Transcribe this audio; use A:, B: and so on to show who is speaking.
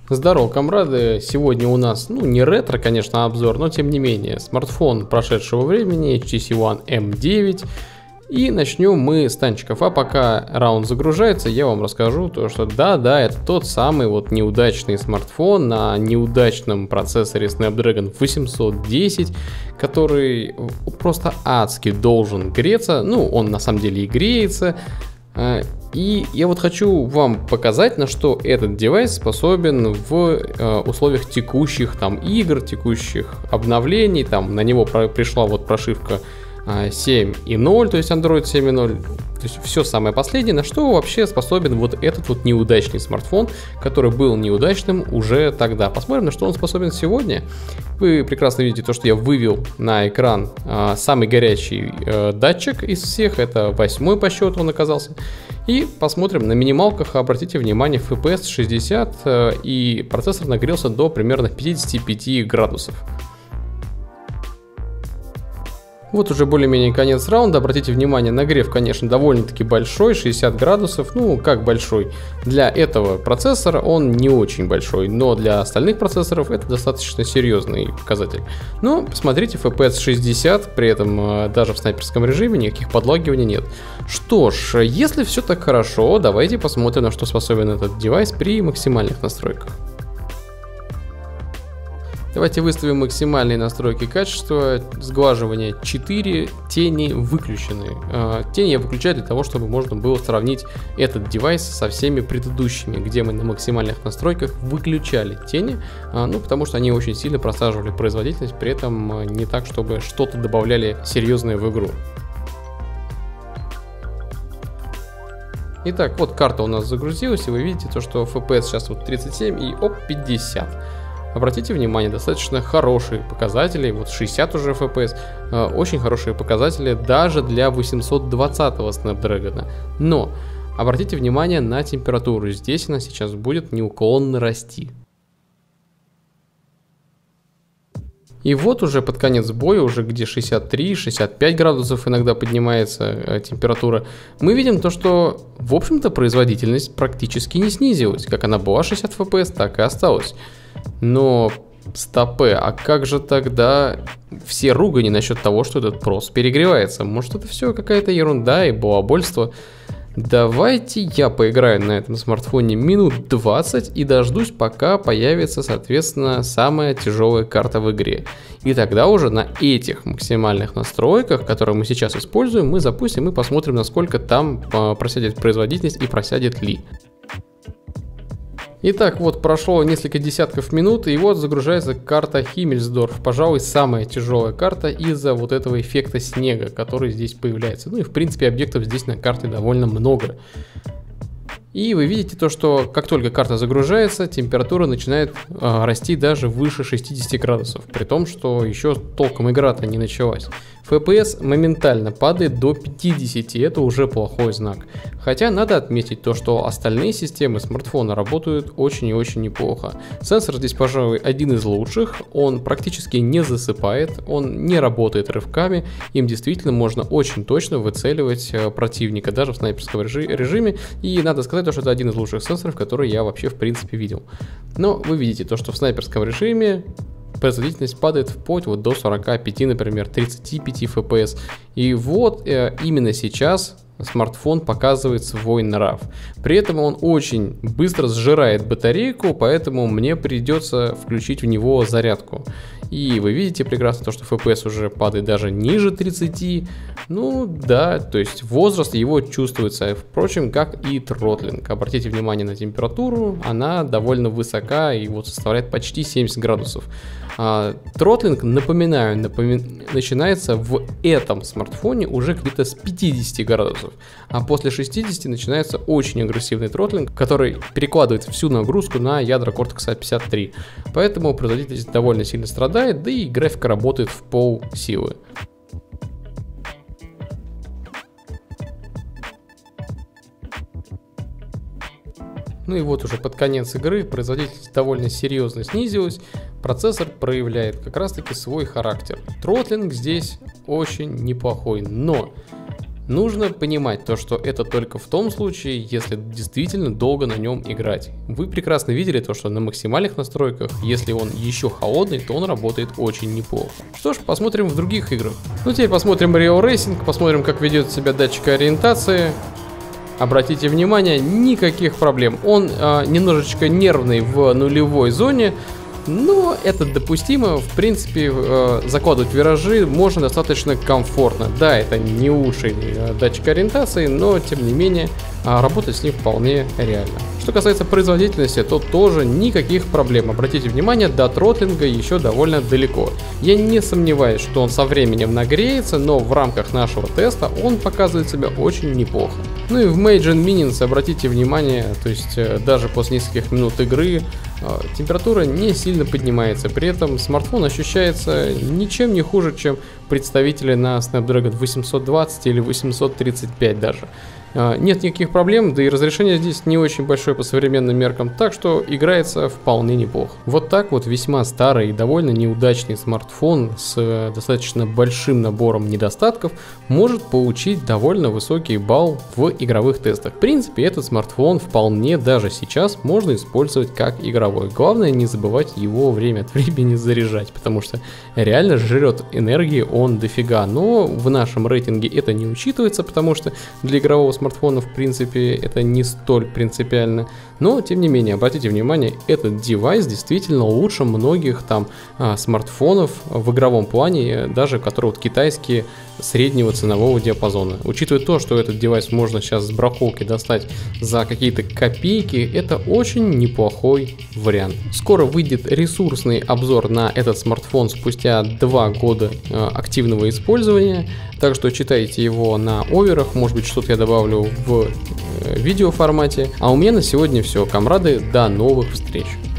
A: Здорово, комрады! Сегодня у нас, не ретро, конечно, обзор, но тем не менее, смартфон прошедшего времени, HTC One M9. И начнем мы с танчиков. А пока раунд загружается, я вам расскажу то, что да, это тот самый вот неудачный смартфон на неудачном процессоре Snapdragon 810, который просто адски должен греться. Он на самом деле и греется. И я вот хочу вам показать, на что этот девайс способен в условиях текущих игр, текущих обновлений. На него пришла вот прошивка 7.0, то есть Android 7.0, то есть все самое последнее, на что вообще способен вот этот вот неудачный смартфон, который был неудачным уже тогда. Посмотрим, на что он способен сегодня. Вы прекрасно видите то, что я вывел на экран самый горячий датчик из всех, это 8-й по счету он оказался. И посмотрим на минималках, обратите внимание, FPS 60 и процессор нагрелся до примерно 55 градусов. Вот уже более-менее конец раунда. Обратите внимание, нагрев, конечно, довольно-таки большой, 60 градусов. Как большой? Для этого процессора он не очень большой, но для остальных процессоров это достаточно серьезный показатель. Но посмотрите, FPS 60, при этом даже в снайперском режиме никаких подлагиваний нет. Что ж, если все так хорошо, давайте посмотрим, на что способен этот девайс при максимальных настройках. Давайте выставим максимальные настройки качества, сглаживание 4, тени выключены. Тени я выключаю для того, чтобы можно было сравнить этот девайс со всеми предыдущими, где мы на максимальных настройках выключали тени, потому что они очень сильно просаживали производительность, при этом не так, чтобы что-то добавляли серьезное в игру. Итак, вот карта у нас загрузилась, и вы видите то, что FPS сейчас вот 37 и 50. Обратите внимание, достаточно хорошие показатели, вот 60 уже FPS, очень хорошие показатели даже для 820-го Snapdragon. Но обратите внимание на температуру, здесь она сейчас будет неуклонно расти. И вот уже под конец боя, уже где 63-65 градусов иногда поднимается температура, мы видим то, что, в общем-то, производительность практически не снизилась. Как она была 60 FPS, так и осталась. Но стопы, а как же тогда все ругани насчет того, что этот прос перегревается? Может, это все какая-то ерунда и балабольство? Давайте я поиграю на этом смартфоне минут 20 и дождусь, пока появится, соответственно, самая тяжелая карта в игре. И тогда уже на этих максимальных настройках, которые мы сейчас используем, мы запустим и посмотрим, насколько там просядет производительность и просядет ли. Итак, вот прошло несколько десятков минут, и вот загружается карта Химмельсдорф. Пожалуй, самая тяжелая карта из-за вот этого эффекта снега, который здесь появляется. И в принципе объектов здесь на карте довольно много. И вы видите то, что как только карта загружается, температура начинает расти даже выше 60 градусов, при том, что еще толком игра-то не началась. FPS моментально падает до 50, это уже плохой знак. Хотя надо отметить то, что остальные системы смартфона работают очень и очень неплохо. Сенсор здесь, пожалуй, один из лучших, он практически не засыпает, он не работает рывками, им действительно можно очень точно выцеливать противника, даже в снайперском режиме, и надо сказать, что это один из лучших сенсоров, который я вообще в принципе видел. Но вы видите то, что в снайперском режиме производительность падает вплоть вот до 45, например, 35 FPS. И вот именно сейчас смартфон показывает свой нрав. При этом он очень быстро сжирает батарейку, поэтому мне придется включить в него зарядку. И вы видите прекрасно то, что FPS уже падает даже ниже 30. Да, то есть возраст его чувствуется. Впрочем, как и тротлинг. Обратите внимание на температуру, она довольно высока и вот составляет почти 70 градусов. Тротлинг, напоминаю, начинается в этом смартфоне уже где-то с 50 градусов. А после 60 начинается очень агрессивный тротлинг, который перекладывает всю нагрузку на ядра Cortex A53. Поэтому производительность довольно сильно страдает, да и графика работает в полсилы. И вот уже под конец игры производительность довольно серьезно снизилась, процессор проявляет как раз таки свой характер. Тротлинг здесь очень неплохой, но Нужно понимать то, что это только в том случае, если действительно долго на нем играть. Вы прекрасно видели то, что на максимальных настройках, если он еще холодный, то он работает очень неплохо. Что ж, посмотрим в других играх. Ну теперь посмотрим Rio Racing, посмотрим, как ведет себя датчик ориентации. Обратите внимание, никаких проблем. Он немножечко нервный в нулевой зоне, но это допустимо. В принципе, закладывать виражи можно достаточно комфортно. Да, это не лучший датчик ориентации, но тем не менее работать с ним вполне реально. Что касается производительности, то тоже никаких проблем. Обратите внимание, до тротлинга еще довольно далеко. Я не сомневаюсь, что он со временем нагреется, но в рамках нашего теста он показывает себя очень неплохо. Ну и в Mage and Minions обратите внимание, то есть даже после нескольких минут игры температура не сильно поднимается. При этом смартфон ощущается ничем не хуже, чем представители на Snapdragon 820 или 835 даже. Нет никаких проблем, да и разрешение здесь не очень большое по современным меркам, так что играется вполне неплохо. Вот так вот весьма старый и довольно неудачный смартфон с достаточно большим набором недостатков может получить довольно высокий балл в игровых тестах. В принципе, этот смартфон вполне даже сейчас можно использовать как игровой. Главное не забывать его время от времени заряжать, потому что реально жрет энергии он дофига, но в нашем рейтинге это не учитывается, потому что для игрового смартфона в принципе это не столь принципиально, но тем не менее обратите внимание, этот девайс действительно лучше многих там смартфонов в игровом плане, даже которые вот китайские среднего ценового диапазона. Учитывая то, что этот девайс можно сейчас с браковки достать за какие-то копейки, это очень неплохой вариант. Скоро выйдет ресурсный обзор на этот смартфон спустя 2 года активного использования, так что читайте его на оверах, может быть что-то я добавлю в видео формате. А у меня на сегодня все, комрады, до новых встреч!